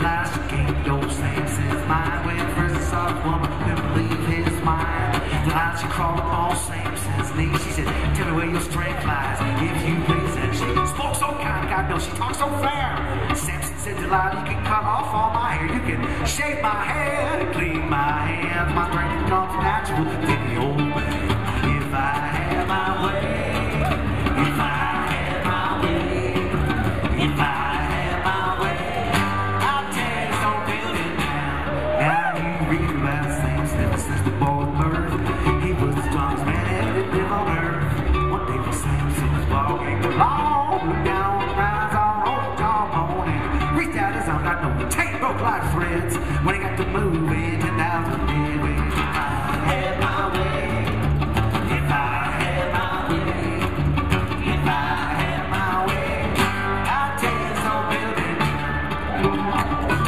lies. She gave old Samson's mind. When first I saw the woman, couldn't believe his mind. Lies, she crawled up on Samson's knees. She said, tell me where your strength lies, if you please. And she spoke so kind, God knows she talked so fair. Samson said, Delilah, you can cut off all my hair. You can shave my head and clean my hands. My strength comes natural to the old man. If I had my way, if I had my way, if I had my way, I'd tear this old building down. Now you read about Samson since the boy's birth. He was the strongest man ever to live on earth. One day when Samson was walking along, looked down on the rise all over the jawbone and reached out his arm, got no tape broke like threads. When he got to moving, 10,000 dead ways. If I had my way, if I had my way, if I had my way, I'd tear this old building down.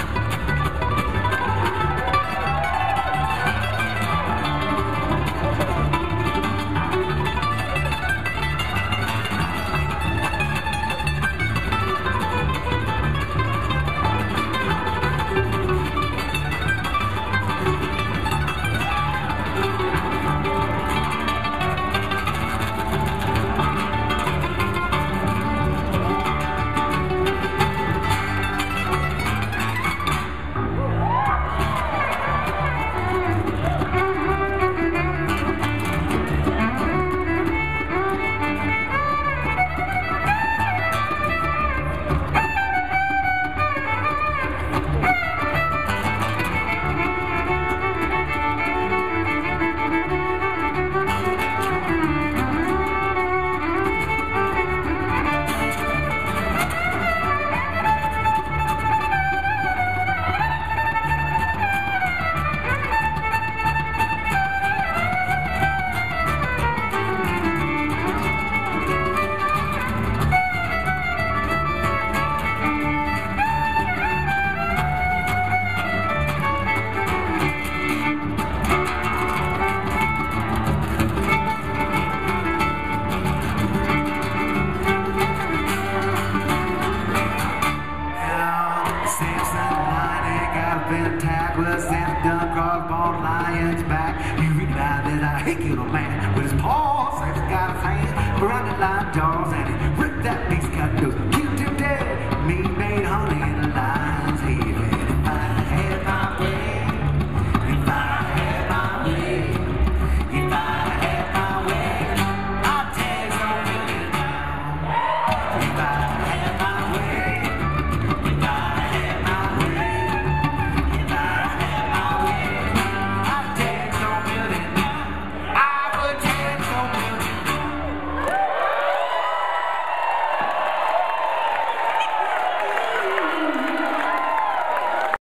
Been attacked with a Samson crossbone lion's back. You realize that I killed a man with his paws. Samson got his hands around the lion jaws and he ripped that beast cut those killed him dead. Me made honey and